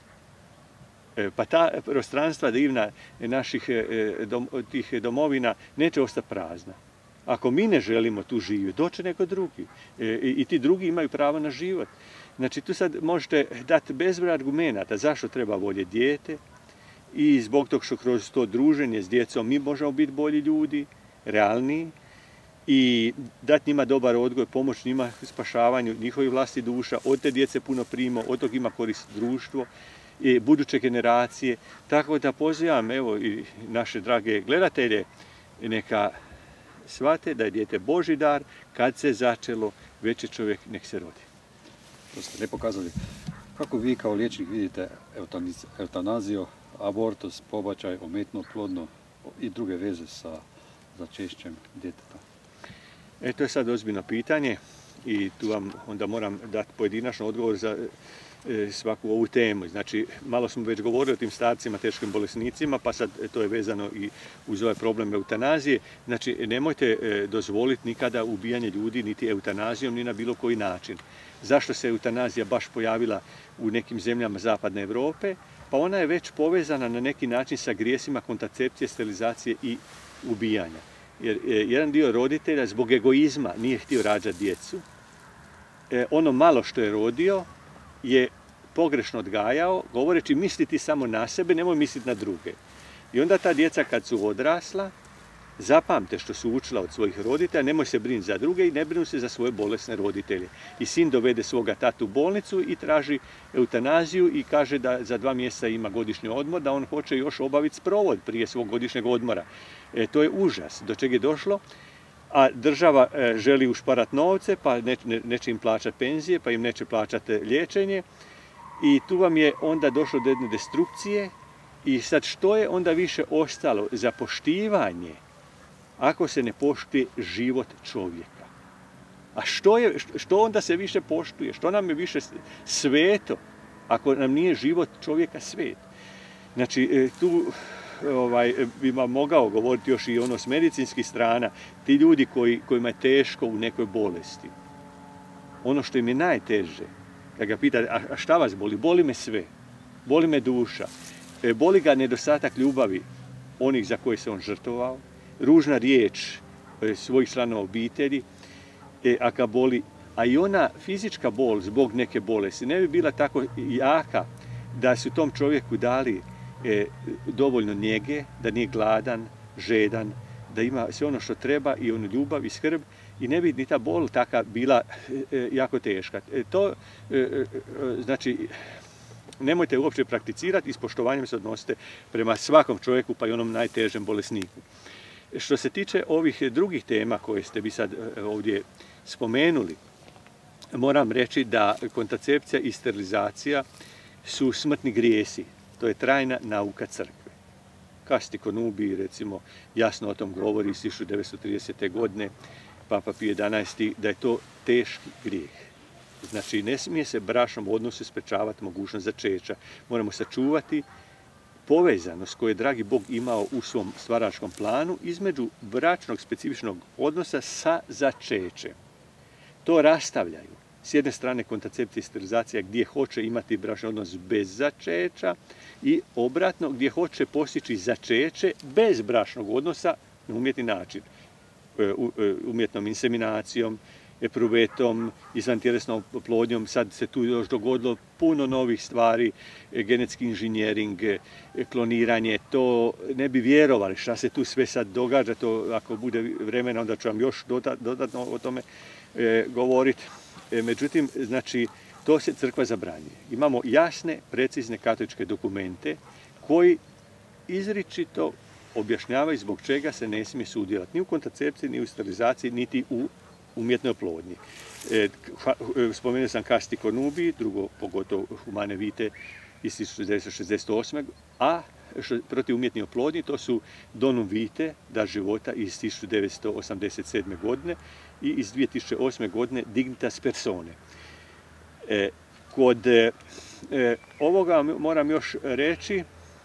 E, pa ta prostranstva divna naših e, dom, tih domovina neće ostati prazna. Ako mi ne želimo tu živjeti, doće neko drugi. E, i, I ti drugi imaju pravo na život. Znači, tu sad možete dati bezbroj argumenata zašto treba voljeti dijete i zbog toga što kroz to druženje s djecom mi možemo biti bolji ljudi, realniji i dati njima dobar odgoj, pomoć njima spašavanju njihovih vlasti duša, od te djece puno primo, od toga ima korist društvo i buduće generacije. Tako da pozivam evo i naše drage gledatelje neka shvate da je dijete Božji dar, kad se začelo, već je čovjek nek se rodi. To ste ne pokazali. Kako vi kao liječnik vidite eutanaziju, abortus, pobačaj, umjetno plodno i druge veze sa začešćem djeteta? E, to je sad ozbiljno pitanje i tu vam onda moram dati pojedinačan odgovor za e, svaku ovu temu. Znači, malo smo već govorili o tim starcima, teškim bolesnicima, pa sad e, to je vezano i uz ovaj problem eutanazije. Znači, nemojte e, dozvoliti nikada ubijanje ljudi niti eutanazijom, ni na bilo koji način. Zašto se eutanazija baš pojavila u nekim zemljama zapadne Europe? Pa ona je već povezana na neki način sa grijesima kontracepcije, sterilizacije i ubijanja. Jer jedan dio roditelja zbog egoizma nije htio rađati djecu. E, ono malo što je rodio je pogrešno odgajao, govoreći misliti samo na sebe, nemoj misliti na druge. I onda ta djeca kad su odrasla, zapamte što su učila od svojih roditelja, nemoj se brinuti za druge i ne brinu se za svoje bolesne roditelje. I sin dovede svoga tatu u bolnicu i traži eutanaziju i kaže da za dva mjeseca ima godišnji odmor, da on hoće još obaviti sprovod prije svog godišnjeg odmora. E, to je užas do čega je došlo. A država e, želi ušparati novce, pa ne, ne, neće im plaćati penzije, pa im neće plaćati liječenje. I tu vam je onda došlo do jedne destrukcije. I sad što je onda više ostalo za poštivanje ako se ne poštuje život čovjeka? A što, je, što onda se više poštuje? Što nam je više sveto ako nam nije život čovjeka svet? Znači, tu ovaj, bi vam mogao govoriti još i ono s medicinskih strana, ti ljudi koji, kojima je teško u nekoj bolesti. Ono što im je najteže, kad ga pita, a šta vas boli? Boli me sve. Boli me duša. Boli ga nedostatak ljubavi onih za koje se on žrtvovao, ružna riječ svojih članova obitelji, a ga boli, a i ona fizička bol zbog neke bolesti ne bi bila tako jaka da su tom čovjeku dali e, dovoljno njege, da nije gladan, žedan, da ima sve ono što treba i onu ljubav i skrb i ne bi ni ta bol taka bila e, jako teška. E, to e, e, znači nemojte uopće prakticirati i s poštovanjem se odnosite prema svakom čovjeku pa i onom najtežem bolesniku. Što se tiče ovih drugih tema koje ste vi sad ovdje spomenuli, moram reći da kontracepcija i sterilizacija su smrtni grijesi. To je trajna nauka crkve. Casti Connubii, recimo, jasno o tom govori iz tisuću devetsto tridesete. godine, Papa Pije jedanaesti. da je to teški grijeh. Znači, ne smije se bračnom odnosu sprečavati mogućnost začeća. Moramo sačuvati povezanost koju je dragi Bog imao u svom stvaračkom planu između bračnog specifičnog odnosa sa začećem. To rastavljaju. S jedne strane kontracepcija i sterilizacija gdje hoće imati bračni odnos bez začeća i obratno gdje hoće postići začeće bez bračnog odnosa na umjetni način. Umjetnom inseminacijom, epruvetom, izvantjelesnom oplodnjom, sad se tu još dogodilo puno novih stvari, genetski inženjering, kloniranje, to ne bi vjerovali šta se tu sve sad događa, to ako bude vremena onda ću vam još dodatno o tome e, govoriti. E, međutim, znači, to se crkva zabranjuje. Imamo jasne, precizne katoličke dokumente koji izričito objašnjavaju zbog čega se ne smije sudjelovati ni u kontracepciji, ni u sterilizaciji, niti u umjetnoj oplodnji. E, spomenuo sam Casti Connubii, drugo pogotovo Humane Vitae iz tisuću devetsto šezdeset osme. a što, protiv umjetnih oplodnji to su Donum Vitae, Dar života iz tisuću devetsto osamdeset sedme. godine i iz dvije tisuće osme. godine Dignitas Personae. E, kod e, ovoga moram još reći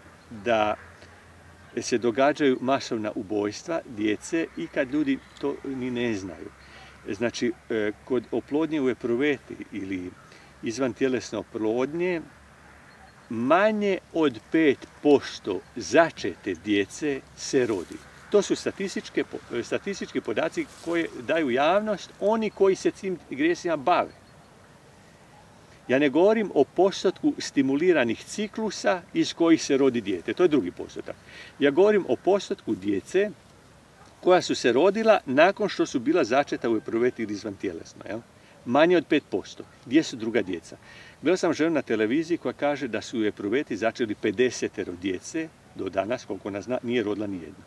da se događaju masovna ubojstva djece i kad ljudi to ni ne znaju. Znači, kod oplodnje u epruveti ili izvantjelesne oplodnje, manje od pet posto začete djece se rodi. To su statistički podaci koje daju javnost oni koji se tim grijesima bave. Ja ne govorim o postotku stimuliranih ciklusa iz kojih se rodi dijete. To je drugi postotak. Ja govorim o postotku djece koja su se rodila nakon što su bila začeta u epruveti ili izvantjelesno. Jel? Manje od pet posto. Gdje su druga djeca? Gledao sam ženu na televiziji koja kaže da su u epruveti začeli pedesetero djece, do danas, koliko nas zna, nije rodila nijedna.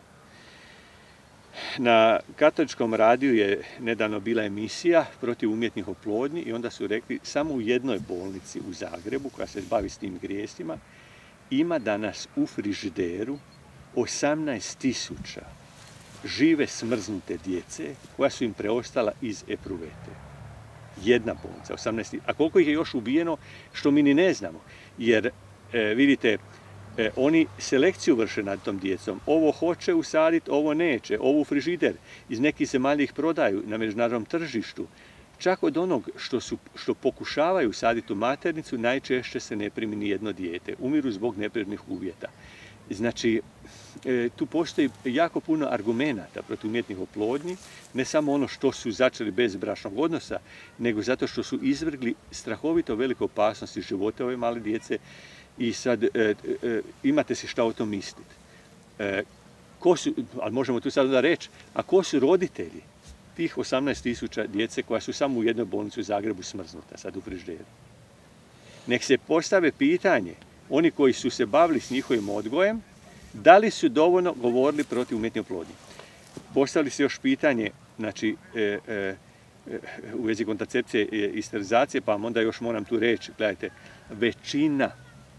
Na katoličkom radiju je nedavno bila emisija protiv umjetnih oplodnji i onda su rekli samo u jednoj bolnici u Zagrebu, koja se bavi s tim grijesima, ima danas u frižideru osamnaest tisuća žive smrznute djece koja su im preostala iz epruvete. Jedna bolnica, osamnaest tisuća. A koliko ih je još ubijeno, što mi ni ne znamo. Jer, e, vidite, e, oni selekciju vrše nad tom djecom. Ovo hoće usaditi, ovo neće. Ovo u frižider. Iz nekih zemalja ih prodaju na međunarodnom tržištu. Čak od onog što, su, što pokušavaju usaditi u maternicu, najčešće se ne primi ni jedno dijete. Umiru zbog neprirodnih uvjeta. Znači, tu postoji jako puno argumenata protiv umjetnih oplodnji, ne samo ono što su začeli bez bračnog odnosa, nego zato što su izvrgli strahovito velike opasnosti života ove male djece i sad e, e, imate se šta o tom misliti. E, ko su, ali možemo tu sad onda reći, a ko su roditelji tih osamnaest tisuća djece koja su samo u jednoj bolnici u Zagrebu smrznuta, sad u frižideru? Nek se postave pitanje, oni koji su se bavili s njihovim odgojem, da li su dovoljno govorili protiv umjetne oplodnje. Postavili se još pitanje, znači, e, e, u vezi kontracepcije i sterilizacije, pa vam onda još moram tu reći, gledajte, većina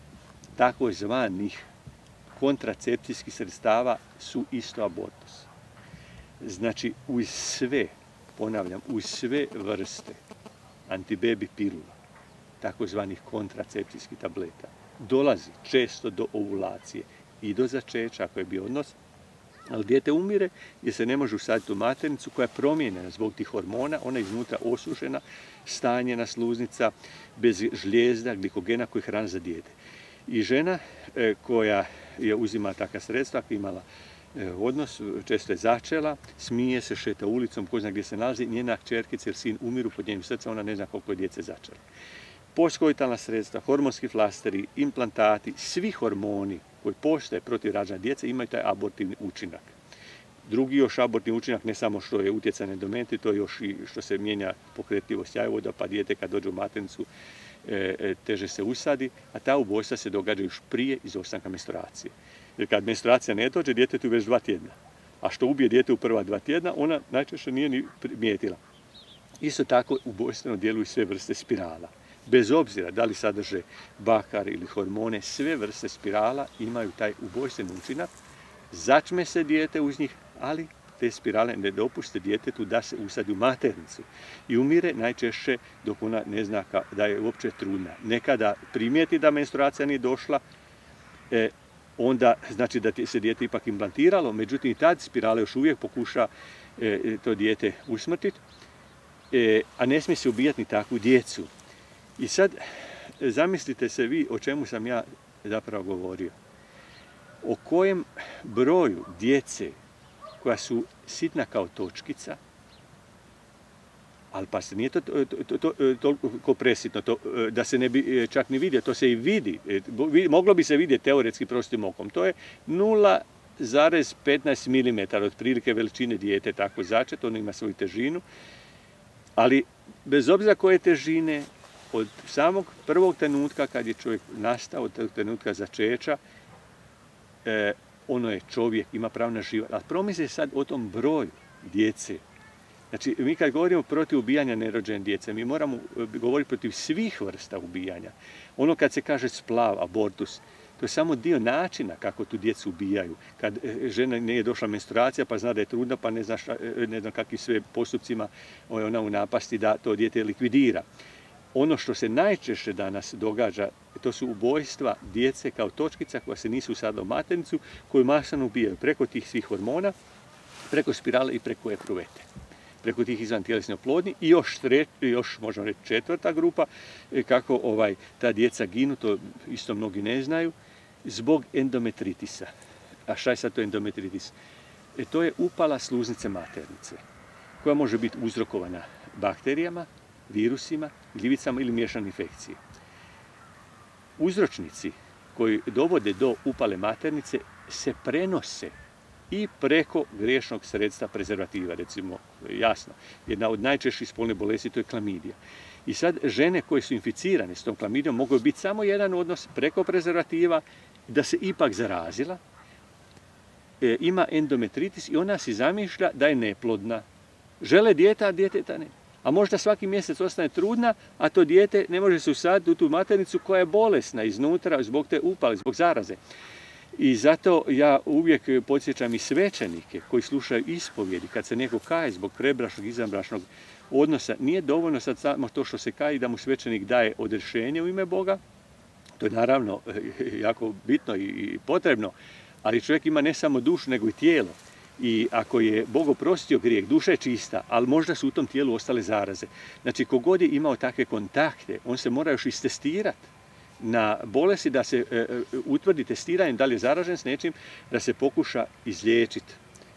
takozvanih kontracepcijskih sredstava su isto abortus. Znači, uz sve, ponavljam, uz sve vrste antibebi pilula, takozvanih kontracepcijskih tableta, dolazi često do ovulacije i do začeća, ako je bio odnos, ali dijete umire jer se ne može usaditi u maternicu koja je promijenjena zbog tih hormona, ona je iznutra osušena, stanjena sluznica, bez žlijezda, glikogena koji je hrana za dijete. I žena e, koja je uzima takva sredstva, koja je imala e, odnos, često je začela, smije se, šeta ulicom, ko zna gdje se nalazi, njena kćerkica ili sin umiru pod njenim srcem, ona ne zna koliko je djece začela. Postkoitalna sredstva, hormonski flasteri, implantati, svi hormoni koji postoje protiv rađanja djece imaju taj abortivni učinak. Drugi još abortivni učinak, ne samo što je utjecaj na endometri, to je još i što se mijenja pokretljivost jajovoda, pa dijete kad dođe u maternicu e, teže se usadi, a ta ubojstva se događa još prije izostanka menstruacije. Jer kad menstruacija ne dođe, djetetu već dva tjedna. A što ubije dijete u prva dva tjedna, ona najčešće nije ni primijetila. Isto tako ubojstveno djeluju sve vrste spirala. Bez obzira da li sadrže bakar ili hormone, sve vrste spirala imaju taj ubojstveni učinak. Začme se dijete uz njih, ali te spirale ne dopuste djetetu da se usadi u maternicu. I umire najčešće dok ona ne zna da je uopće trudna. Nekada primijeti da menstruacija nije došla, e, onda znači da se dijete ipak implantiralo, međutim i tad spirale još uvijek pokuša e, to dijete usmrtiti, e, a ne smije se ubijati ni takvu djecu. I sad zamislite se vi o čemu sam ja zapravo govorio. O kojem broju djece koja su sitna kao točkica, ali pa se nije to toliko presitno, to, da se ne bi čak ni vidio, to se i vidi, moglo bi se vidjeti teoretski prostim okom. To je nula zarez petnaest milimetara otprilike veličine dijete, tako začet, ono ima svoju težinu, ali bez obzira koje težine, od samog prvog trenutka kad je čovjek nastao, od tog trenutka začeća, e, ono je čovjek, ima pravo na život. Ali promisli sad o tom broju djece. Znači, mi kad govorimo protiv ubijanja nerođene djece, mi moramo govoriti protiv svih vrsta ubijanja. Ono kad se kaže splav, abortus, to je samo dio načina kako tu djecu ubijaju. Kad žena nije došla menstruacija pa zna da je trudna pa ne zna, šta, ne zna kakvim sve postupcima ona u napasti da to dijete likvidira. Ono što se najčešće danas događa, to su ubojstva djece kao točkica koja se nisu usadila u maternicu, koju masovno ubijaju preko tih svih hormona, preko spirale i preko epruvete. preko tih izvantjelesnih oplodnji i još, tre, još možemo reći četvrta grupa, kako ovaj, ta djeca ginu, to isto mnogi ne znaju, zbog endometritisa. A šta je sad to endometritis? E, to je upala sluznice maternice, koja može biti uzrokovana bakterijama, virusima, gljivicama ili miješane infekcije. Uzročnici koji dovode do upale maternice se prenose i preko griješnog sredstva prezervativa, recimo, jasno. Jedna od najčešćih spolnih bolesti to je klamidija. I sad žene koje su inficirane s tom klamidijom mogu biti samo jedan odnos preko prezervativa, da se ipak zarazila, e, ima endometritis i ona si zamišlja da je neplodna. Žele dijete, a djeteta ne. A možda svaki mjesec ostane trudna, a to dijete ne može se usaditi u tu maternicu koja je bolesna iznutra zbog te upale, zbog zaraze. I zato ja uvijek podsjećam i svećenike koji slušaju ispovjedi, kad se neko kaje zbog prebrašnog, izvanbrašnog odnosa, nije dovoljno sad samo to što se kaje da mu svećenik daje odrješenje u ime Boga, to je naravno jako bitno i potrebno, ali čovjek ima ne samo dušu, nego i tijelo. I ako je Bog oprostio grijeh, duša je čista, ali možda su u tom tijelu ostale zaraze. Znači, kogod je imao takve kontakte, on se mora još istestirati na bolesti, da se e, utvrdi testiranjem da li je zaražen s nečim, da se pokuša izliječiti.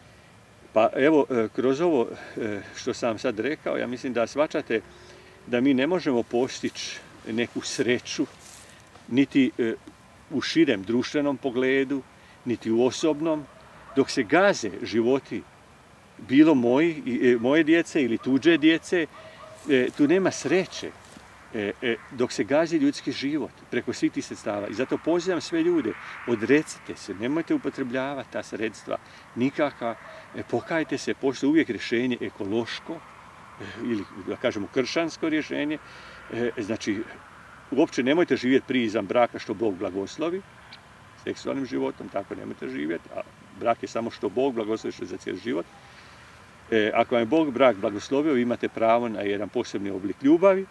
Pa evo, e, kroz ovo e, što sam sad rekao, ja mislim da shvaćate da mi ne možemo postići neku sreću, niti e, u širem društvenom pogledu, niti u osobnom, dok se gaze životi, bilo moji, e, moje djece ili tuđe djece, e, tu nema sreće. E, e, dok se gazi ljudski život preko svih tih sredstava. I zato pozivam sve ljude, odrecite se, nemojte upotrebljavati ta sredstva nikakva, e, pokajte se, postoji uvijek rješenje ekološko, e, ili da kažemo kršćansko rješenje, e, znači uopće nemojte živjeti prije izvan braka što Bog blagoslovi, seksualnim životom, tako nemojte živjeti, a brak je samo što Bog blagoslovi što je za cijeli život. E, ako vam je Bog brak blagoslovio, vi imate pravo na jedan posebni oblik ljubavi,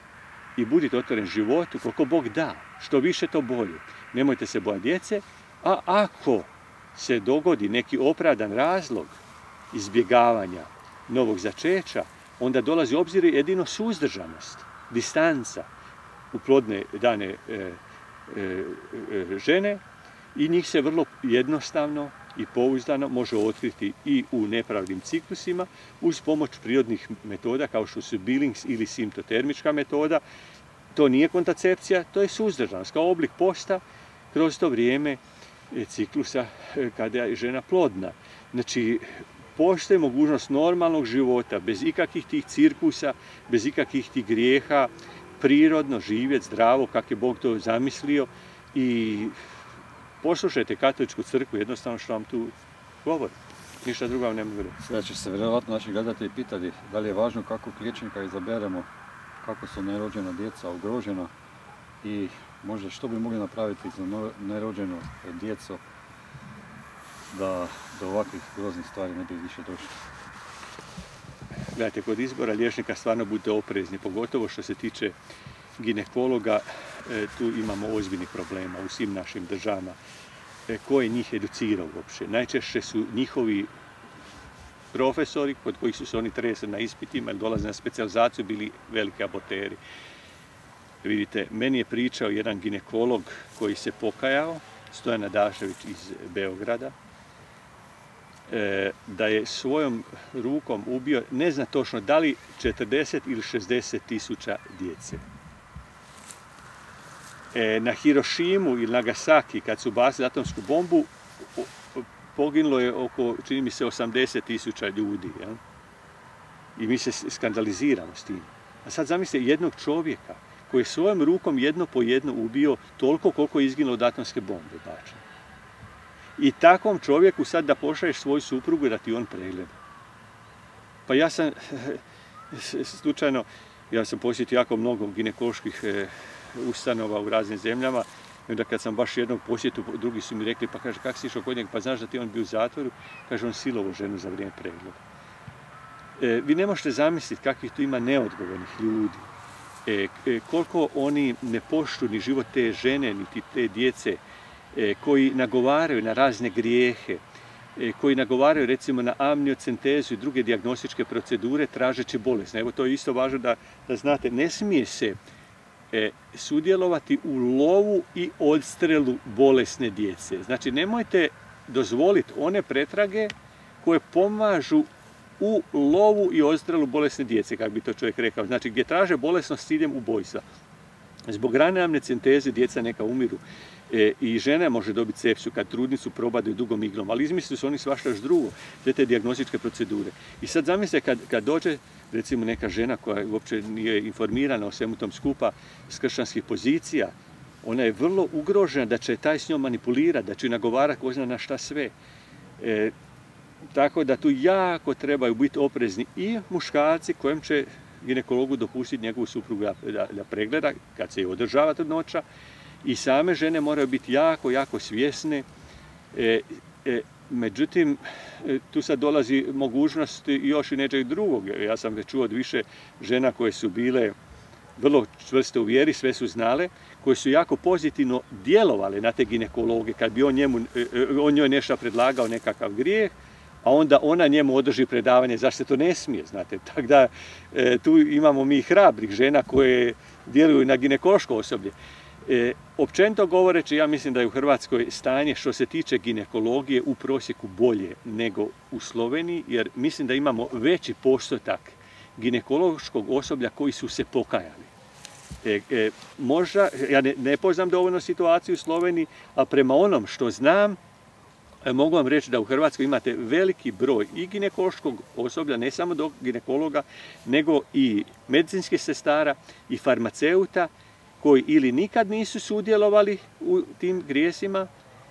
i budite otvoren životu koliko Bog da. Što više, to bolje. Nemojte se bojati djece, a ako se dogodi neki opravdan razlog izbjegavanja novog začeća, onda dolazi u obzir jedino suzdržanost, distanca u plodne dane e, e, e, žene i njih se vrlo jednostavno i pouzdano može otkriti i u nepravilnim ciklusima uz pomoć prirodnih metoda kao što su Billings ili simptotermička metoda. To nije kontracepcija, to je suzdržanost kao oblik posta kroz to vrijeme ciklusa kada je žena plodna. Znači, postoji mogućnost normalnog života bez ikakvih tih cirkusa, bez ikakvih tih grijeha, prirodno živjeti zdravo kako je Bog to zamislio i poslušajte katoličku crkvu, jednostavno što vam tu govori. Ništa drugo vam ne mogu reći. Sada će se vjerojatno naši gledatelji pitati da li je važno kakvog liječnika izaberemo, kako su nerođena djeca ugrožena i možda što bi mogli napraviti za nerođeno djeco da do ovakvih groznih stvari ne bi više došlo. Gledajte, kod izbora liječnika stvarno budite oprezni, pogotovo što se tiče ginekologa, tu imamo ozbiljnih problema u svim našim državama. Ko je njih educirao uopće? Najčešće su njihovi profesori, kod kojih su se oni tresli na ispitima ili dolaze na specijalizaciju, bili veliki aborteri. Vidite, meni je pričao jedan ginekolog koji se pokajao, Stojan Adašević iz Beograda, da je svojom rukom ubio, ne zna točno da li četrdeset ili šezdeset tisuća djece. Na Hirošimu ili Nagasaki, kad su bacili atomsku bombu, poginulo je oko, čini mi se, osamdeset tisuća ljudi. Ja? I mi se skandaliziramo s tim. A sad zamislite jednog čovjeka koji je svojom rukom jedno po jedno ubio toliko koliko je izginulo od atomske bombe bačene. I takvom čovjeku sad da pošalješ svoju suprugu da ti on pregleda. Pa ja sam slučajno, ja sam posjetio jako mnogo ginekoloških ustanova u raznim zemljama. I onda kad sam baš jednog posjetu, drugi su mi rekli, pa kaže, kak si išao kod njega, pa znaš da ti on bio u zatvoru? Kaže, on silovo ženu za vrijeme pregleda. E, vi ne možete zamisliti kakvih tu ima neodgovornih ljudi. E, e, koliko oni ne poštuju ni život te žene, niti te djece, e, koji nagovaraju na razne grijehe, koji nagovaraju recimo na amniocentezu i druge dijagnostičke procedure tražeći bolest. Evo to je isto važno da, da znate, ne smije se e, sudjelovati u lovu i odstrelu bolesne djece. Znači nemojte dozvoliti one pretrage koje pomažu u lovu i odstrelu bolesne djece, kako bi to čovjek rekao. Znači gdje traže bolesnost s ciljem ubojstva. Zbog rane amniocenteze djeca neka umiru e, i žena može dobiti sepsu kad trudnicu probadaju dugom iglom, ali izmislili su oni svašta još drugo, sve te dijagnostičke procedure. I sad zamislite kad, kad dođe recimo neka žena koja uopće nije informirana o svemu tom skupa s kršćanskih pozicija, ona je vrlo ugrožena da će taj s njom manipulirati, da će nagovarati ko zna na šta sve. E, tako da tu jako trebaju biti oprezni i muškarci kojem će ginekologu dopustiti njegovu suprugu da, da pregleda kad se je održava trudnoća, i same žene moraju biti jako, jako svjesne. E, e, međutim, tu sad dolazi mogućnost još i nečeg drugog. Ja sam već čuo od više žena koje su bile vrlo čvrste u vjeri, sve su znale, koje su jako pozitivno djelovale na te ginekologe kad bi on, njemu, on njoj nešto predlagao, nekakav grijeh, a onda ona njemu održi predavanje zašto se to ne smije, znate. Tako da e, tu imamo mi hrabrih žena koje djeluju na ginekološko osoblje. E, općenito govoreći, ja mislim da je u Hrvatskoj stanje što se tiče ginekologije u prosjeku bolje nego u Sloveniji, jer mislim da imamo veći postotak ginekološkog osoblja koji su se pokajali. E, e, možda, ja ne, ne poznam dovoljno situaciju u Sloveniji, a prema onom što znam, mogu vam reći da u Hrvatskoj imate veliki broj i ginekološkog osoblja, ne samo do ginekologa, nego i medicinskih sestara i farmaceuta koji ili nikad nisu sudjelovali u tim grijesima,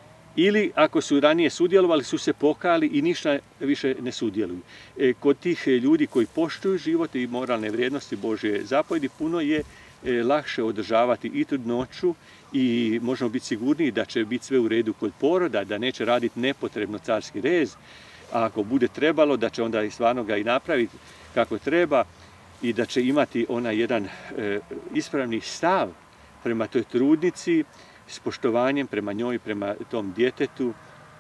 ili ako su ranije sudjelovali su se pokajali i ništa više ne sudjeluju. E, kod tih ljudi koji poštuju život i moralne vrijednosti Božje zapovjedi puno je e, lakše održavati i trudnoću i možemo biti sigurniji da će biti sve u redu kod poroda, da neće raditi nepotrebno carski rez, a ako bude trebalo da će onda i stvarno ga i napraviti kako treba i da će imati onaj jedan e, ispravni stav prema toj trudnici, s poštovanjem prema njoj, prema tom djetetu.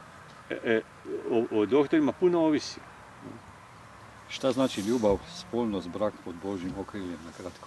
E, e, o, o doktorima puno ovisi. Šta znači ljubav, spolnost, brak pod Božjim okriljem, na kratko?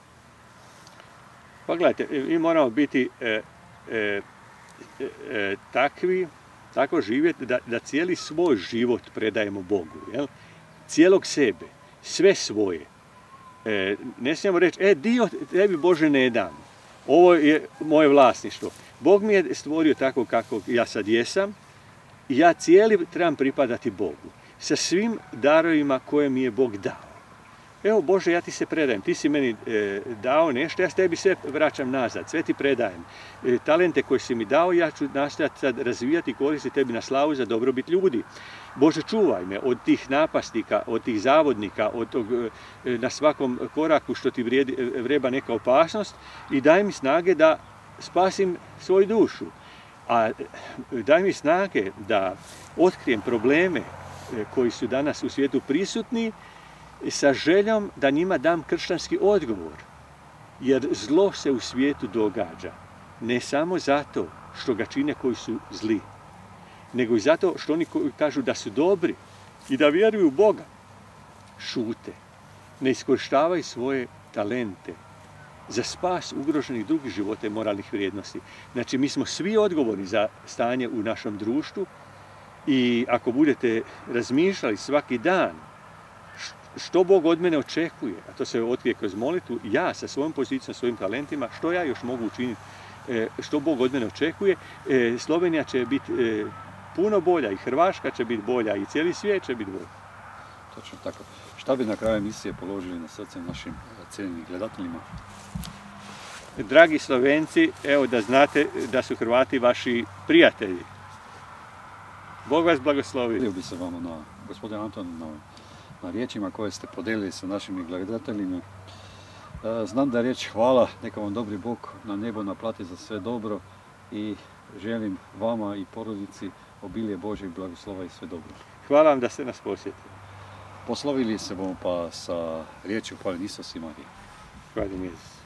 Pa gledajte, mi moramo biti e, e, e, takvi, tako živjeti da, da cijeli svoj život predajemo Bogu. Jel? Cijelog sebe, sve svoje. E, ne smijemo reći, e, dio tebi Bože ne dam. Ovo je moje vlasništvo. Bog mi je stvorio tako kako ja sad jesam i ja cijeli trebam pripadati Bogu. Sa svim darovima koje mi je Bog dao. Evo Bože, ja ti se predajem, ti si meni e, dao nešto, ja s tebi sve vraćam nazad, sve ti predajem. E, talente koje si mi dao, ja ću nastojati sad razvijati i koristiti tebi na slavu za dobrobit ljudi. Bože, čuvaj me od tih napasnika, od tih zavodnika, od tog, e, na svakom koraku što ti vrijedi, vreba neka opasnost i daj mi snage da spasim svoju dušu. A daj mi snage da otkrijem probleme e, koji su danas u svijetu prisutni, sa željom da njima dam kršćanski odgovor. Jer zlo se u svijetu događa. Ne samo zato što ga čine koji su zli, nego i zato što oni koji kažu da su dobri i da vjeruju u Boga, šute. Ne iskorištavaju svoje talente za spas ugroženih drugih života i moralnih vrijednosti. Znači, mi smo svi odgovorni za stanje u našem društvu i ako budete razmišljali svaki dan što Bog od mene očekuje, a to se otkrije kroz molitvu, ja sa svojom pozicijom, svojim talentima, što ja još mogu učiniti, što Bog od mene očekuje, Slovenija će biti puno bolja i Hrvatska će biti bolja i cijeli svijet će biti bolji. Točno tako. Šta bi na kraju emisije položili na srce našim cijenjenim gledateljima? Dragi Slovenci, evo da znate da su Hrvati vaši prijatelji. Bog vas blagoslovi. Htio bi se vama na, gospodin Anton, na na riječima koje ste podijelili sa našim gledateljima. Znam da je riječ hvala, neka vam dobri Bog na nebo naplati za sve dobro i želim vama i porodici obilje Božjeg blagoslova i sve dobro. Hvala vam da ste nas posjetili. Poslovili se bomo pa sa riječju hvala Isus i Marija. Hvala Jezus.